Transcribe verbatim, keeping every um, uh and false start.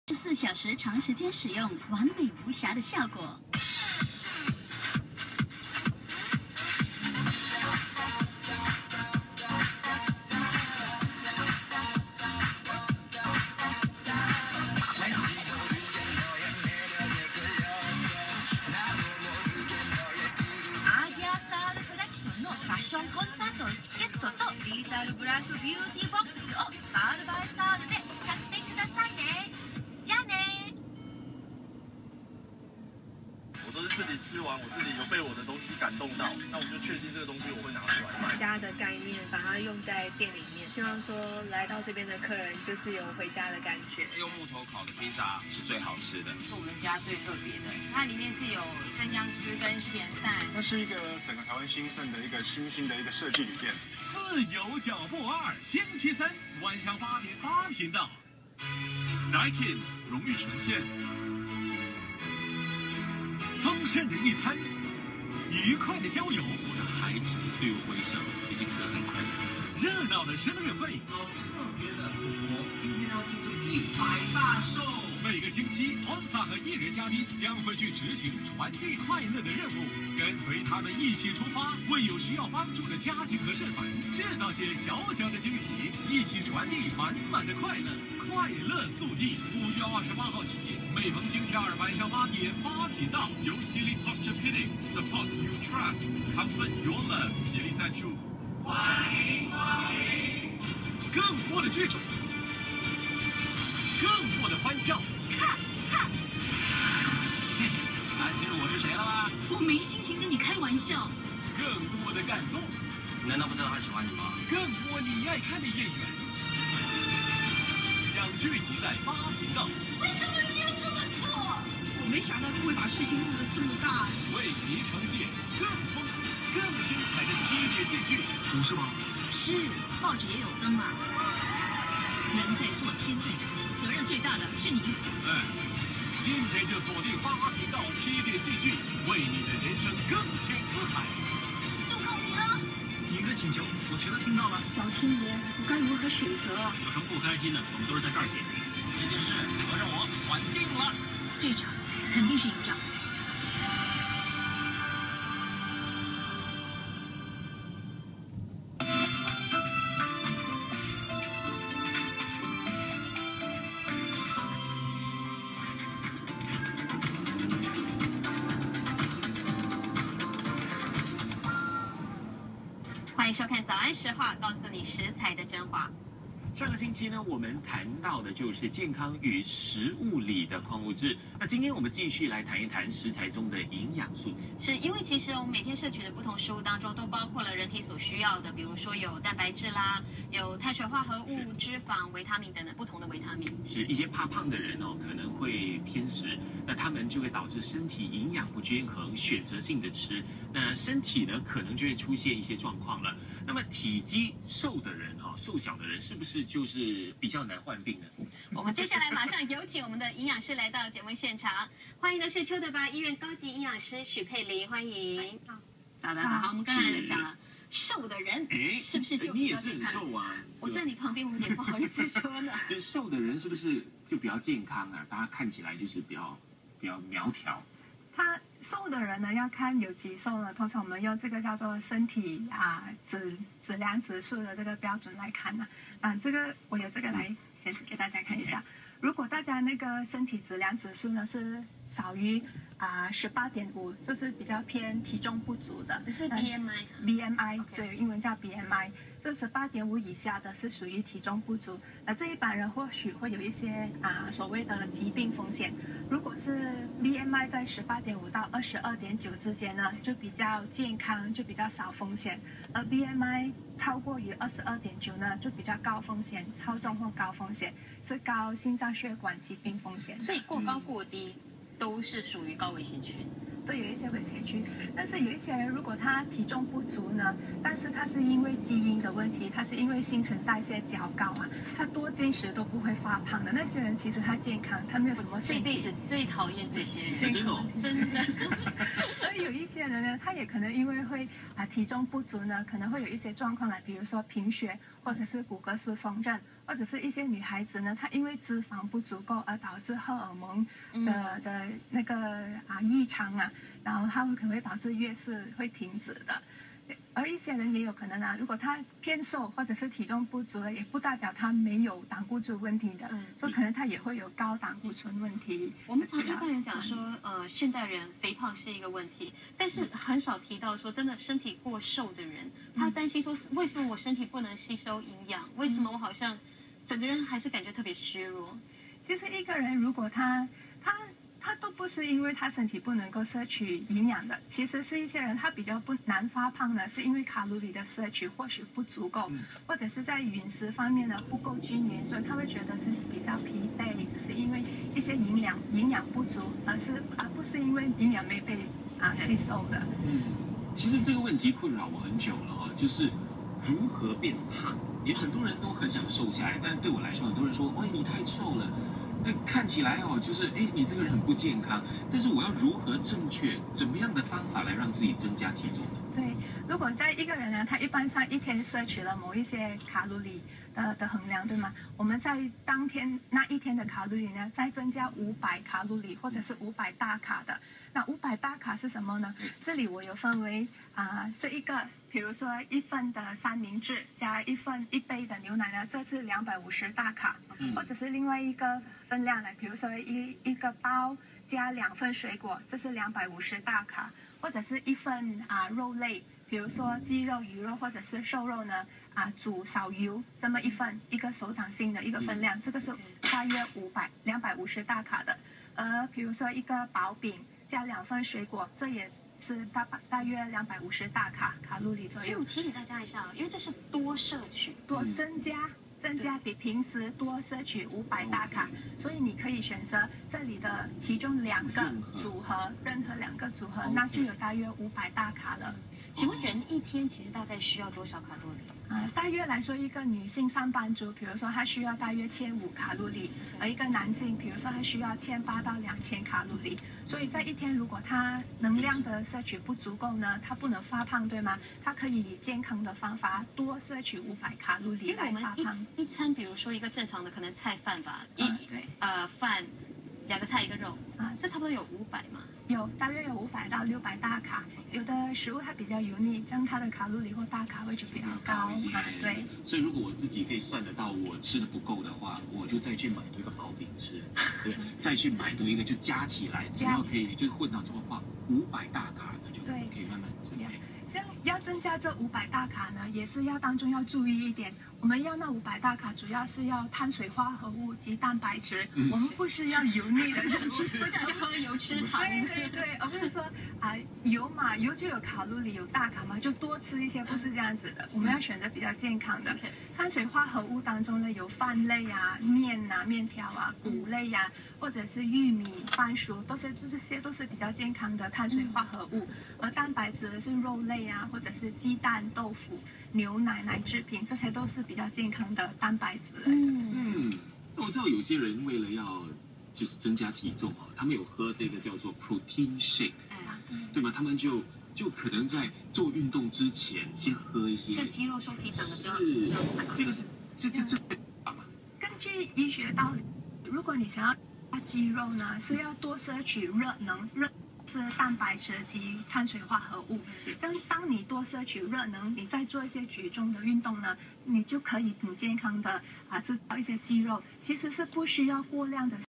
十四小时长时间使用，完美无瑕的效果。 アジアスタールプロダクションのファッションコンサートチケットとリータルブラックビューティーボックスをスタールバイスタールで買ってくださいね。じゃあね。 我都是自己吃完，我自己有被我的东西感动到，那我就确定这个东西我会拿出来卖。 家的概念，把它用在店里面，希望说来到这边的客人就是有回家的感觉。 用木头烤的披萨是最好吃的， 是我们家最特别的，它里面是有生姜丝跟咸蛋。 它是一个整个台湾兴盛的一个新兴的一个设计理念。 自由脚步二，星期三晚上八点八频道 ，Daikin 荣誉呈现，丰盛的一餐，愉快的郊游， 我的孩子对我微笑，已经是很快乐。 热闹的生日会， 好特别的，我今天要庆祝一百大寿。 每个星期 Honsa 和艺人嘉宾将会去执行传递快乐的任务，跟随他们一起出发，为有需要帮助的家庭和社团制造些小小的惊喜，一起传递满满的快乐。快乐速递，五月二十八号起，每逢星期二晚上八点八频道，由协力 Posture Pinning Support You Trust Comfort Your Love 协力赞助。欢迎光临！更多的剧种，更多的欢笑。 看清楚我是谁了吗？ 我没心情跟你开玩笑。 更多的感动， 难道不知道他喜欢你吗？ 更多你爱看的演员，将聚集在八频道。 为什么你要这么做？ 我没想到他会把事情弄得这么大。 为您呈现更丰富、更精彩的七点戏剧， 不是吗？ 是，报纸也有登嘛。人在做，天在看，责任最大的是你。 嗯，今天就锁定八频道七点戏剧，为你的人生更添姿彩。 就靠你了。 你们的请求我全都听到了。 老天爷，我该如何选择啊？ 有什么不开心的，我们都是在这儿解决。这件事合着我稳定了。 这场肯定是赢仗。 欢迎收看《早安实话》，告诉你食材的真话。 上个星期呢，我们谈到的就是健康与食物里的矿物质。那今天我们继续来谈一谈食材中的营养素。 是因为其实我们每天摄取的不同食物当中，都包括了人体所需要的，比如说有蛋白质啦，有碳水化合物、脂肪、维他命等等不同的维他命。 是一些怕胖的人哦，可能会偏食，那他们就会导致身体营养不均衡，选择性的吃，那身体呢可能就会出现一些状况了。那么体积瘦的人哈、哦，瘦小的人是不是就是比较难患病呢？ 我们接下来马上有请我们的营养师来到节目现场，欢迎的是邱德拔医院高级营养师许佩玲，欢迎。 好， 早的早。好，我们刚才讲了瘦的人， 哎， 是不是就你也是很比较健康？ 瘦啊？ 我在你旁边，我有点不好意思说呢。 就瘦的人是不是就比较健康啊？大家看起来就是比较比较苗条。 他瘦的人呢，要看有几瘦呢。通常我们用这个叫做身体啊质质量指数的这个标准来看呢。啊，这个我有这个来显示给大家看一下。如果大家那个身体质量指数呢是少于啊十八点五，就是比较偏体重不足的， 是 B M I。 B M I 对，英文叫 B M I， 就十八点五以下的是属于体重不足。那这一般人或许会有一些啊所谓的疾病风险。如果是 B M I 在十八点五到二十二点九之间呢，就比较健康，就比较少风险；而 B M I 超过于二十二点九呢，就比较高风险，超重或高风险，是高心脏血管疾病风险。 所以过高过低都是属于高危险群。 对，有一些危险区，但是有一些人如果他体重不足呢，但是他是因为基因的问题，他是因为新陈代谢较高啊，他多进食都不会发胖的那些人，其实他健康，他没有什么这辈子最讨厌这些人， 真的、哦、 真的。 所以有一些人呢，他也可能因为会啊体重不足呢，可能会有一些状况来，比如说贫血，或者是骨骼疏松症， 或者是一些女孩子呢，她因为脂肪不足够而导致荷尔蒙的、嗯、的那个啊异常啊，然后它会可能会导致月事会停止的。而一些人也有可能啊，如果他偏瘦或者是体重不足的，也不代表他没有胆固醇问题的，嗯、所以可能他也会有高胆固醇问题。 我们常一般人讲说，呃，现代人肥胖是一个问题，但是很少提到说，真的身体过瘦的人，他担心说，为什么我身体不能吸收营养？为什么我好像整个人还是感觉特别虚弱？ 其实一个人如果他他。他都不是因为他身体不能够摄取营养的，其实是一些人他比较不难发胖的，是因为卡路里的摄取或许不足够，或者是在饮食方面呢不够均匀，所以他会觉得身体比较疲惫，只是因为一些营养营养不足，而是而不是因为营养没被啊吸收的。 嗯，其实这个问题困扰我很久了啊，就是如何变胖。也很多人都很想瘦下来，但是对我来说，很多人说，喂，你太瘦了。那看起来哦，就是哎，你这个人很不健康。但是我要如何正确，怎么样的方法来让自己增加体重呢？ 对，如果在一个人呢，他一般上一天摄取了某一些卡路里的的衡量，对吗？我们在当天那一天的卡路里呢，再增加五百卡路里，或者是五百大卡的。那五百大卡是什么呢？这里我有分为啊、呃，这一个，比如说一份的三明治加一份一杯的牛奶呢，这是两百五十大卡，嗯、或者是另外一个分量呢，比如说一一个包加两份水果，这是两百五十大卡，或者是一份啊、呃、肉类，比如说鸡肉、鱼肉或者是瘦肉呢啊、呃、煮少油这么一份，一个手掌心的一个分量，这个是大约五百两百五十大卡的，而比如说一个薄饼。加两份水果，这也是大大约两百五十大卡卡路里左右。 所以我提醒大家一下，因为这是多摄取， 多增加增加比平时多摄取五百大卡，所以你可以选择这里的其中两个组合，任何两个组合，那就有大约五百大卡了。 请问人一天其实大概需要多少卡路里？ 啊、呃，大约来说，一个女性上班族，比如说她需要大约千五卡路里，而一个男性，比如说他需要千八到两千卡路里。所以在一天，如果他能量的摄取不足够呢，他不能发胖，对吗？他可以以健康的方法多摄取五百卡路里来发胖。 一餐，比如说一个正常的可能菜饭吧，一、 嗯、对， 呃饭，两个菜一个肉啊，这差不多有五百嘛。 有大约有五百到六百大卡，有的食物它比较油腻，这样它的卡路里或大卡会就比较高啊。对， 所以如果我自己可以算得到我吃的不够的话，我就再去买多一个薄饼吃，对，再去买多一个就加起来，只要可以就混到这么话五百大卡，那就可以慢慢增加。 这样要增加这五百大卡呢，也是要当中要注意一点。我们要那五百大卡，主要是要碳水化合物及蛋白质，嗯、我们不是要油腻的食物， 我讲是喝油吃糖。 对对对，而不是说啊、呃、油嘛，油就有卡路里有大卡嘛，就多吃一些，不是这样子的。我们要选择比较健康的。碳水化合物当中呢，有饭类啊、面啊、面条啊、谷类啊，或者是玉米、番薯，都是这些都是比较健康的碳水化合物。而蛋白质是肉类啊，或者是鸡蛋、豆腐。牛奶、奶制品，这些都是比较健康的蛋白质。 嗯嗯，那我知道有些人为了要就是增加体重啊，他们有喝这个叫做 protein shake，、嗯、对吗？他们就就可能在做运动之前先喝一些， 这肌肉收体长得比较是，这个是这这这啊嘛。 根据医学道理，如果你想要加肌肉呢，是要多摄取热能热。是蛋白质及碳水化合物，这样当你多摄取热能，你再做一些举重的运动呢，你就可以很健康的啊制造一些肌肉，其实是不需要过量的。